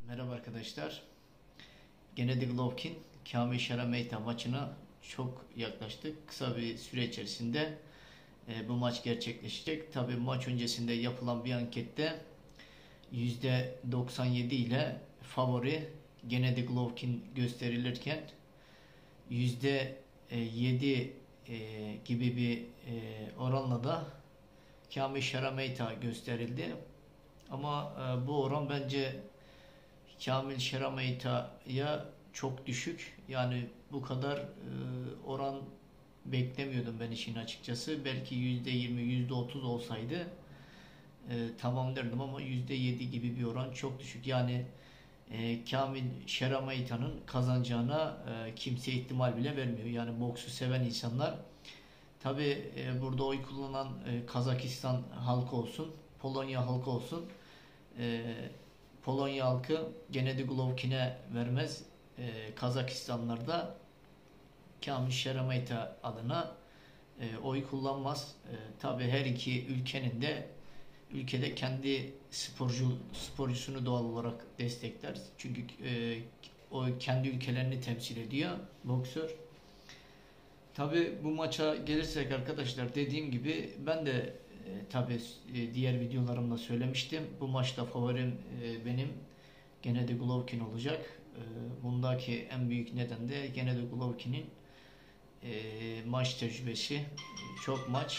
Merhaba arkadaşlar. Gennady Golovkin, Kamil Şeremeita maçına çok yaklaştık. Kısa bir süre içerisinde bu maç gerçekleşecek. Tabii maç öncesinde yapılan bir ankette %97 ile favori Gennady Golovkin gösterilirken %7 gibi bir oranla da Kamil Şeremeita gösterildi. Ama bu oran bence Kamil Şeremeita'ya çok düşük. Yani bu kadar oran beklemiyordum ben işin açıkçası. Belki %20, %30 olsaydı tamam derdim ama %7 gibi bir oran çok düşük. Yani Kamil Şeremeita'nın kazanacağına kimse ihtimal bile vermiyor. Yani boksu seven insanlar tabi burada oy kullanan Kazakistan halkı olsun, Polonya halkı olsun, Polonya halkı Gennady Golovkin'e vermez. Kazakistanlar da Kamil Şeremeita adına oy kullanmaz. Tabi her iki ülkede kendi sporcusunu doğal olarak destekler. Çünkü o kendi ülkelerini temsil ediyor boksör. Tabi bu maça gelirsek arkadaşlar, dediğim gibi ben de tabi diğer videolarımda söylemiştim. Bu maçta favorim benim Gennady Golovkin olacak. Bundaki en büyük neden de Gennady Golovkin'in maç tecrübesi. Çok maç.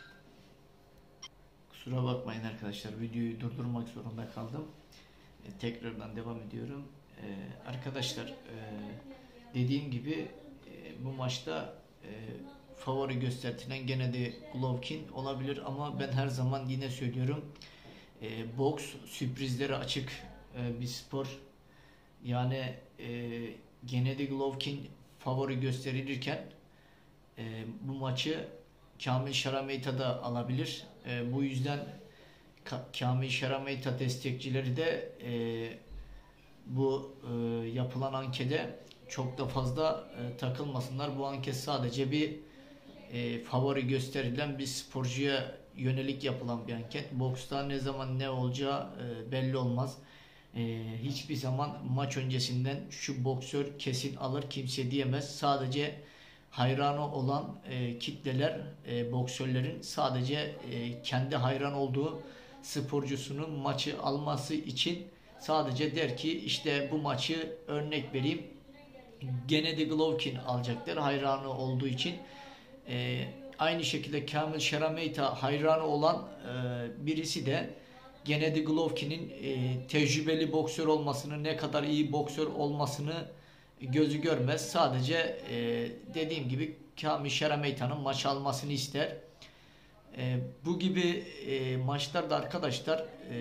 Kusura bakmayın arkadaşlar, videoyu durdurmak zorunda kaldım. Tekrardan devam ediyorum. Arkadaşlar dediğim gibi bu maçta favori gösterilen Gennady Golovkin olabilir ama ben her zaman yine söylüyorum, boks sürprizlere açık bir spor. Yani Gennady Golovkin favori gösterilirken bu maçı Kamil Şeremeita da alabilir. Bu yüzden Kamil Şeremeita destekçileri de bu yapılan ankete çok da fazla takılmasınlar. Bu anket sadece bir favori gösterilen bir sporcuya yönelik yapılan bir anket. Boksta ne zaman ne olacağı belli olmaz. Hiçbir zaman maç öncesinden şu boksör kesin alır kimse diyemez. Sadece hayranı olan kitleler, boksörlerin sadece kendi hayran olduğu sporcusunun maçı alması için sadece der ki işte bu maçı, örnek vereyim, Gennady Golovkin alacaklar hayranı olduğu için. Aynı şekilde Kamil Şeremeita hayranı olan birisi de Gennady Golovkin'in tecrübeli boksör olmasını, ne kadar iyi boksör olmasını gözü görmez. Sadece dediğim gibi Kamil Şeremeita'nın maç almasını ister. Bu gibi maçlarda arkadaşlar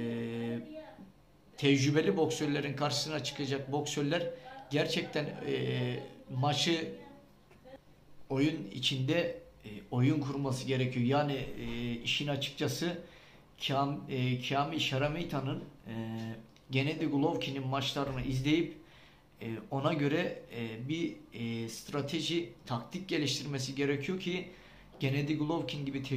tecrübeli boksörlerin karşısına çıkacak boksörler gerçekten maçı oyun içinde oyun kurması gerekiyor. Yani işin açıkçası Kamil Şeremeita'nın Gennady Golovkin'in maçlarını izleyip ona göre bir strateji, taktik geliştirmesi gerekiyor ki Gennady Golovkin gibi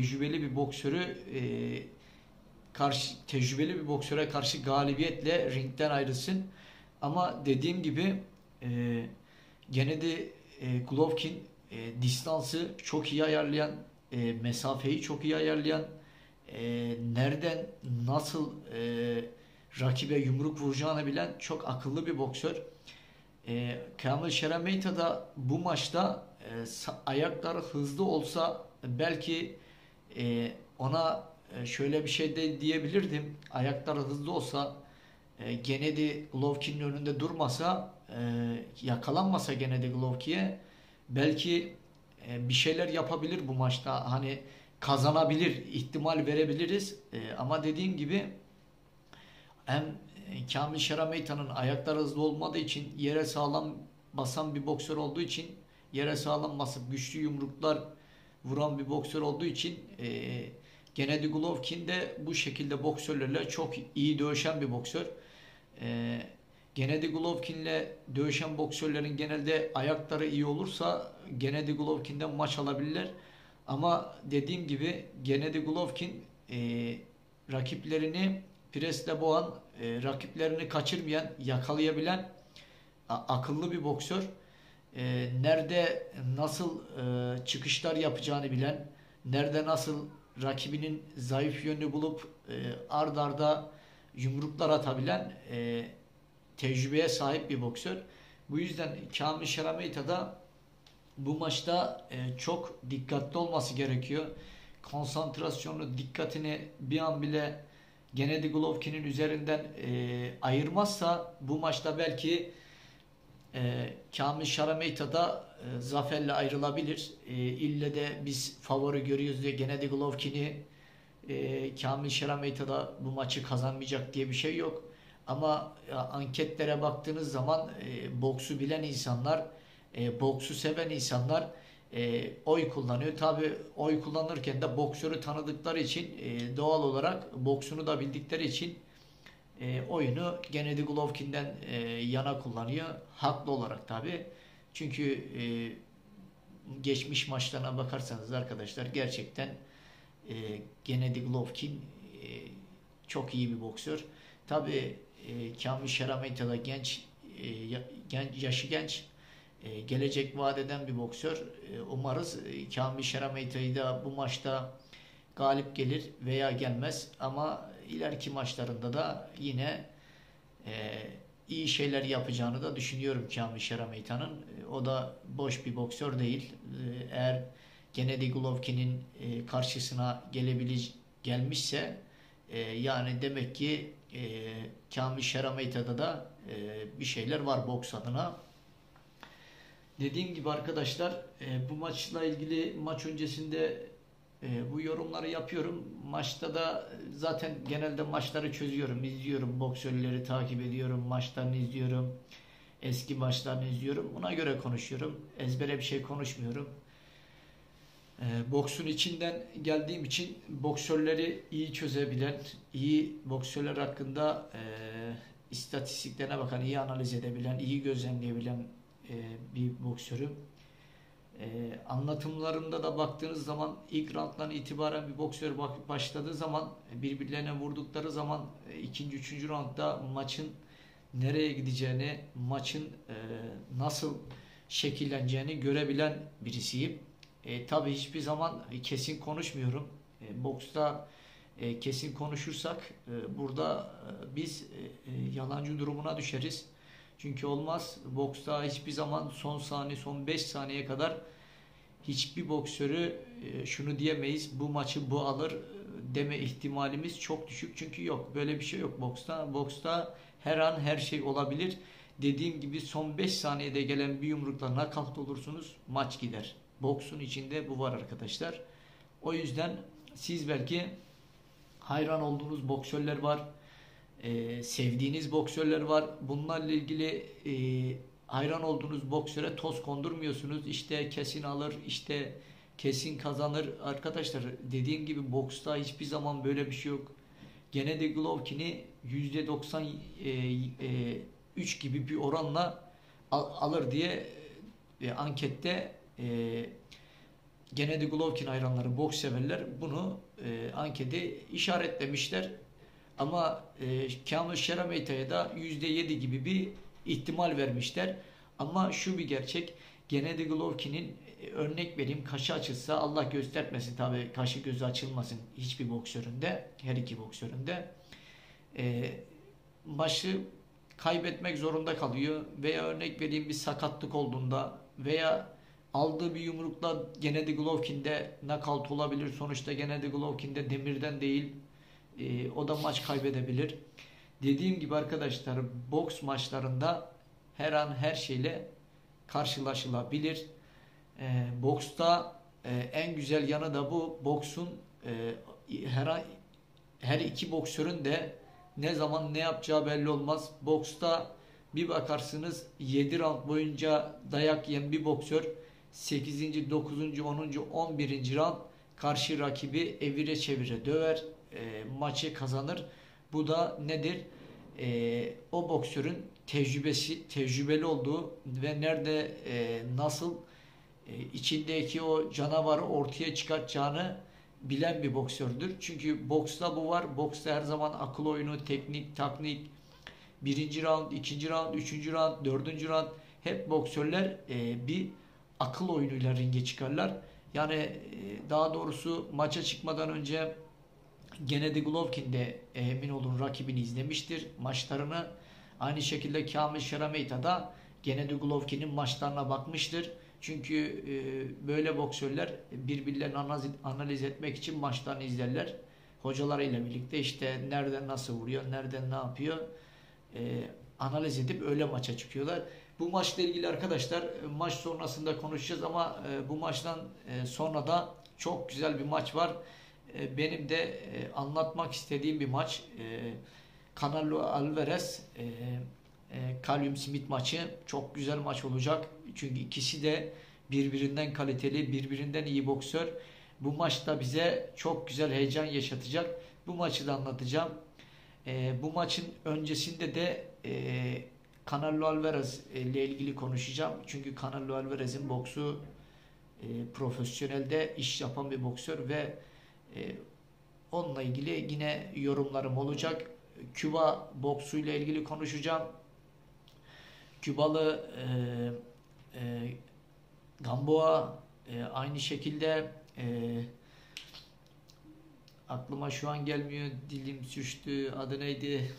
tecrübeli bir boksöre karşı galibiyetle ringden ayrılsın. Ama dediğim gibi Gennady Golovkin distansı çok iyi ayarlayan, mesafeyi çok iyi ayarlayan, nereden nasıl rakibe yumruk vuracağını bilen çok akıllı bir boksör. Kamil Şeremeita da bu maçta ayakları hızlı olsa belki ona şöyle bir şey de diyebilirdim. Ayakları hızlı olsa, Gennady Golovkin'in önünde durmasa, yakalanmasa Gennady Golovkin'e belki bir şeyler yapabilir bu maçta. Hani kazanabilir, ihtimal verebiliriz. Ama dediğim gibi hem Kamil Şeremeita'nın ayakları hızlı olmadığı için, yere sağlam basan bir boksör olduğu için, yere sağlam basıp güçlü yumruklar vuran bir boksör olduğu için Gennady Golovkin de bu şekilde boksörlerle çok iyi dövüşen bir boksör. Gennady Golovkin'le dövüşen boksörlerin genelde ayakları iyi olursa Gennady Golovkin'den maç alabilirler. Ama dediğim gibi Gennady Golovkin rakiplerini presle boğan, rakiplerini kaçırmayan, yakalayabilen akıllı bir boksör. Nerede nasıl çıkışlar yapacağını bilen, nerede nasıl rakibinin zayıf yönünü bulup ard arda yumruklar atabilen tecrübeye sahip bir boksör. Bu yüzden Kamil Şeremeita da bu maçta çok dikkatli olması gerekiyor. Konsantrasyonu, dikkatini bir an bile Gennady Golovkin'in üzerinden ayırmazsa bu maçta belki Kamil Şeremeita da zaferle ayrılabilir. İlle de biz favori görüyoruz diye Gennady Golovkin'i Kamil Şeremeita da bu maçı kazanmayacak diye bir şey yok. Ama anketlere baktığınız zaman boksu bilen insanlar, boksu seven insanlar oy kullanıyor. Tabi oy kullanırken de boksörü tanıdıkları için doğal olarak boksunu da bildikleri için oyunu Gennady Golovkin'den yana kullanıyor. Haklı olarak tabi. Çünkü geçmiş maçlarına bakarsanız arkadaşlar gerçekten Gennady Golovkin çok iyi bir boksör. Tabi Kamil Şeremeita da genç, yaşı genç, gelecek vaat eden bir boksör. Umarız Kamil Şeremeita'yı da bu maçta galip gelir veya gelmez ama ileriki maçlarında da yine iyi şeyler yapacağını da düşünüyorum Kamil Şeremeita'nın. O da boş bir boksör değil. Eğer Gennady Golovkin'in karşısına gelmişse yani demek ki Kamil Şeremeita'da da bir şeyler var boks adına. Dediğim gibi arkadaşlar bu maçla ilgili maç öncesinde bu yorumları yapıyorum. Maçta da zaten genelde maçları çözüyorum, izliyorum, boksörleri takip ediyorum, maçlarını izliyorum, eski maçlarını izliyorum. Buna göre konuşuyorum. Ezbere bir şey konuşmuyorum. Boksun içinden geldiğim için boksörleri iyi çözebilen, iyi boksörler hakkında istatistiklerine bakan, iyi analiz edebilen, iyi gözlemleyebilen bir boksörüm. Anlatımlarında da baktığınız zaman ilk rounddan itibaren bir boksör başladığı zaman birbirlerine vurdukları zaman ikinci, üçüncü roundda maçın nereye gideceğini, maçın nasıl şekilleneceğini görebilen birisiyim. Tabii hiçbir zaman kesin konuşmuyorum. Boksta kesin konuşursak burada biz yalancı durumuna düşeriz. Çünkü olmaz. Boksta hiçbir zaman son saniye, son 5 saniye kadar hiçbir boksörü şunu diyemeyiz, bu maçı bu alır deme ihtimalimiz çok düşük. Çünkü yok. Böyle bir şey yok boksta. Boksta her an her şey olabilir. Dediğim gibi son 5 saniyede gelen bir yumrukla nakavt olursunuz, maç gider. Boksun içinde bu var arkadaşlar. O yüzden siz belki hayran olduğunuz boksörler var. Sevdiğiniz boksörler var. Bunlarla ilgili hayran olduğunuz boksöre toz kondurmuyorsunuz. İşte kesin alır, işte kesin kazanır. Arkadaşlar dediğim gibi boksta hiçbir zaman böyle bir şey yok. Gennady Golovkin'i %93 gibi bir oranla alır diye ankette Gennady Golovkin hayranları, boks severler bunu ankete işaretlemişler. Ama Kamil Şeremeita'ya da %7 gibi bir ihtimal vermişler. Ama şu bir gerçek, Gennady Golovkin'in örnek vereyim, kaşı açılsa, Allah göstermesin tabii, kaşı gözü açılmasın hiçbir boksöründe, her iki boksöründe, maçı kaybetmek zorunda kalıyor veya örnek vereyim bir sakatlık olduğunda veya aldığı bir yumrukla Gennady Golovkin'de knockout olabilir. Sonuçta Gennady Golovkin'de demirden değil, o da maç kaybedebilir. Dediğim gibi arkadaşlar, boks maçlarında her an her şeyle karşılaşılabilir. Boksta en güzel yanı da bu. Boksun her iki boksörün de ne zaman ne yapacağı belli olmaz. Boksta bir bakarsınız 7 round boyunca dayak yiyen bir boksör 8. 9. 10. 11. round karşı rakibi evire çevire döver, maçı kazanır. Bu da nedir? O boksörün tecrübeli olduğu ve nerede nasıl içindeki o canavarı ortaya çıkartacağını bilen bir boksördür. Çünkü boksta bu var. Boksta her zaman akıl oyunu, teknik, taknik, birinci round, ikinci round, üçüncü round, dördüncü round hep boksörler bir akıl oyunuyla ringe çıkarlar. Yani daha doğrusu maça çıkmadan önce Gennady Golovkin de emin olun rakibini izlemiştir. Maçlarını aynı şekilde Kamil Şeremeita da Gennady Golovkin'in maçlarına bakmıştır. Çünkü böyle boksörler birbirlerini analiz etmek için maçlarını izlerler. Hocalarıyla birlikte işte nereden nasıl vuruyor, nereden ne yapıyor analiz edip öyle maça çıkıyorlar. Bu maçla ilgili arkadaşlar maç sonrasında konuşacağız ama bu maçtan sonra da çok güzel bir maç var. Benim de anlatmak istediğim bir maç. Canelo Alvarez Callum Smith maçı çok güzel maç olacak. Çünkü ikisi de birbirinden kaliteli, birbirinden iyi boksör. Bu maçta bize çok güzel heyecan yaşatacak. Bu maçı da anlatacağım. Bu maçın öncesinde de Canelo Alvarez ile ilgili konuşacağım. Çünkü Canelo Alvarez'in boksu profesyonelde iş yapan bir boksör ve onunla ilgili yine yorumlarım olacak. Küba boksuyla ilgili konuşacağım. Kübalı Gamboa aynı şekilde aklıma şu an gelmiyor, dilim sürçtü, adı neydi?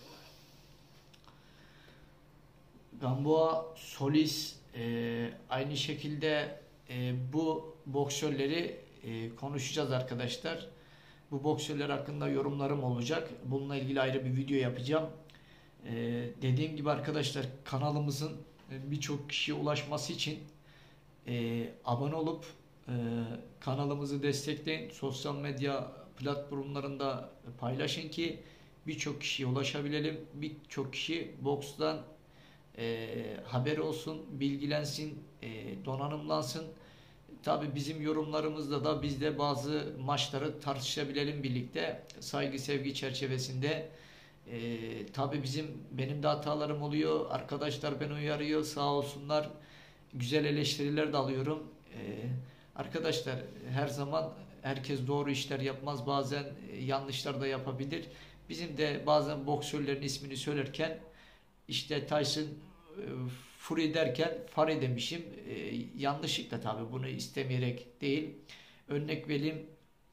Gamboa, Solis aynı şekilde bu boksörleri konuşacağız arkadaşlar. Bu boksörler hakkında yorumlarım olacak. Bununla ilgili ayrı bir video yapacağım. Dediğim gibi arkadaşlar kanalımızın birçok kişiye ulaşması için abone olup kanalımızı destekleyin. Sosyal medya platformlarında paylaşın ki birçok kişiye ulaşabilelim. Birçok kişi bokstan haberi olsun, bilgilensin, donanımlansın. Tabi bizim yorumlarımızda da biz de bazı maçları tartışabilelim birlikte. Saygı sevgi çerçevesinde. Tabi benim de hatalarım oluyor. Arkadaşlar beni uyarıyor sağ olsunlar. Güzel eleştiriler de alıyorum. Arkadaşlar her zaman herkes doğru işler yapmaz. Bazen yanlışlar da yapabilir. Bizim de bazen boksörlerin ismini söylerken işte Tyson Fury derken Fury demişim. Yanlışlıkla tabi bunu istemeyerek değil. Örnek vereyim.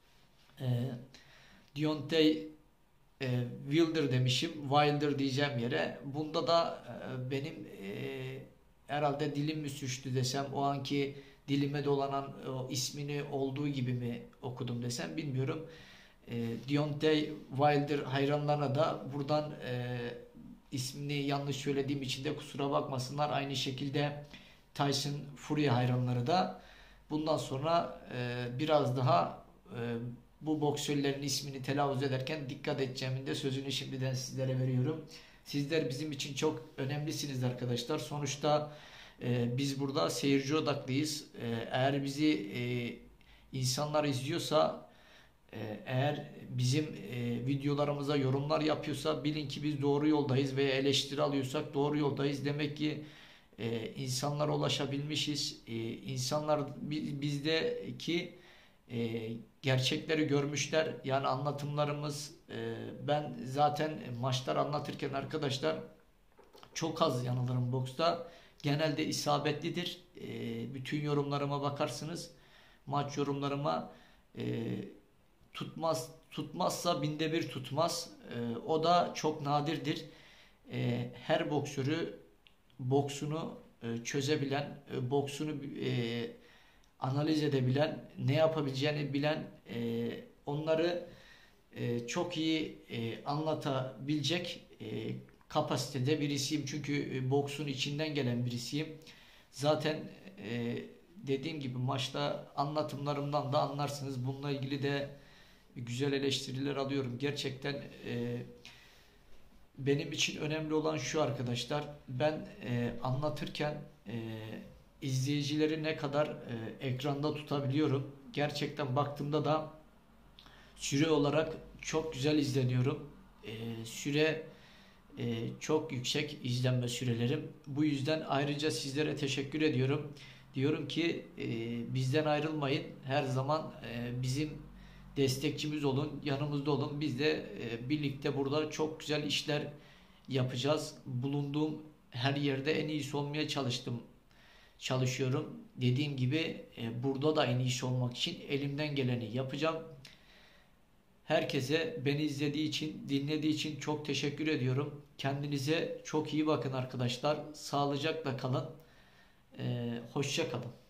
Deontay Wilder demişim. Wilder diyeceğim yere. Bunda da benim herhalde dilim mi sürçtü desem o anki dilime dolanan o ismini olduğu gibi mi okudum desem bilmiyorum. Deontay Wilder hayranlarına da buradan ismini yanlış söylediğim için de kusura bakmasınlar. Aynı şekilde Tyson Fury hayranları da bundan sonra biraz daha bu boksörlerin ismini telaffuz ederken dikkat edeceğimin de sözünü şimdiden sizlere veriyorum. Sizler bizim için çok önemlisiniz arkadaşlar. Sonuçta biz burada seyirci odaklıyız. Eğer bizi insanlar izliyorsa, eğer bizim videolarımıza yorumlar yapıyorsa bilin ki biz doğru yoldayız veya eleştiri alıyorsak doğru yoldayız. Demek ki insanlara ulaşabilmişiz. İnsanlar bizdeki gerçekleri görmüşler. Yani anlatımlarımız ben zaten maçlar anlatırken arkadaşlar çok az yanılırım boksta. Genelde isabetlidir. Bütün yorumlarıma bakarsınız. Maç yorumlarıma tutmazsa binde bir tutmaz. O da çok nadirdir. Her boksörü boksunu çözebilen, boksunu analiz edebilen, ne yapabileceğini bilen, onları çok iyi anlatabilecek kapasitede birisiyim. Çünkü boksun içinden gelen birisiyim. Zaten dediğim gibi maçta anlatımlarımdan da anlarsınız. Bununla ilgili de güzel eleştiriler alıyorum. Gerçekten benim için önemli olan şu arkadaşlar. Ben anlatırken izleyicileri ne kadar ekranda tutabiliyorum. Gerçekten baktığımda da süre olarak çok güzel izleniyorum. Süre çok yüksek izlenme sürelerim. Bu yüzden ayrıca sizlere teşekkür ediyorum. Diyorum ki bizden ayrılmayın. Her zaman bizim destekçimiz olun, yanımızda olun. Biz de birlikte burada çok güzel işler yapacağız. Bulunduğum her yerde en iyisi olmaya çalışıyorum. Dediğim gibi burada da en iyisi olmak için elimden geleni yapacağım. Herkese beni izlediği için, dinlediği için çok teşekkür ediyorum. Kendinize çok iyi bakın arkadaşlar. Sağlıcakla kalın. Hoşça kalın.